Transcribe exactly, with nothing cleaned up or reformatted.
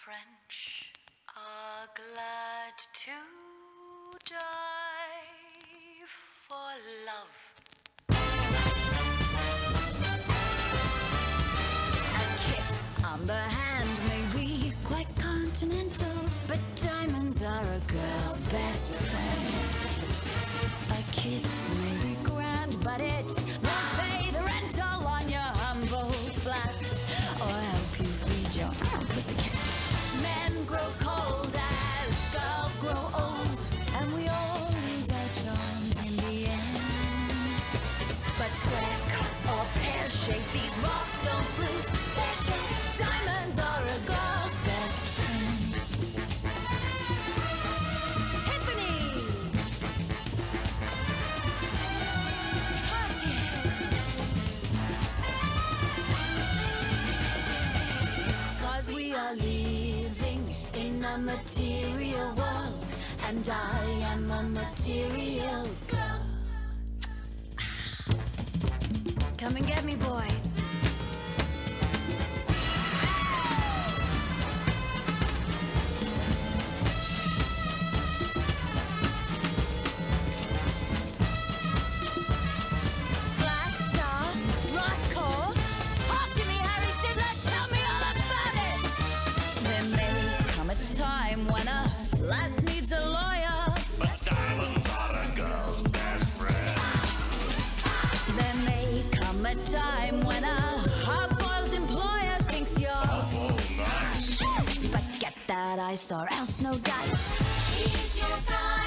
French are glad to die for love. A kiss on the hand may be quite continental, but diamonds are a girl's best friend. A kiss may be grand, but it won't pay the rental on your humble flats or help you feed your own pussycat. Men grow cold as girls grow old, and we all lose our charms in the end. But square cut or pear shape, these rocks don't lose their shape. Diamonds are a girl's best friend. Tiffany! Cartier! Cause we are living in a material world, and I am a material girl. Come and get me, boys. Black Star, Roscoe, talk to me, Harry Fiddler, tell me all about it. There may come a time when a lass needs a lawyer, but diamonds are a girl's best friend. there may come a time when a hard-boiled employer thinks you're Awful nice. but get that ice or else no dice. He's your guy.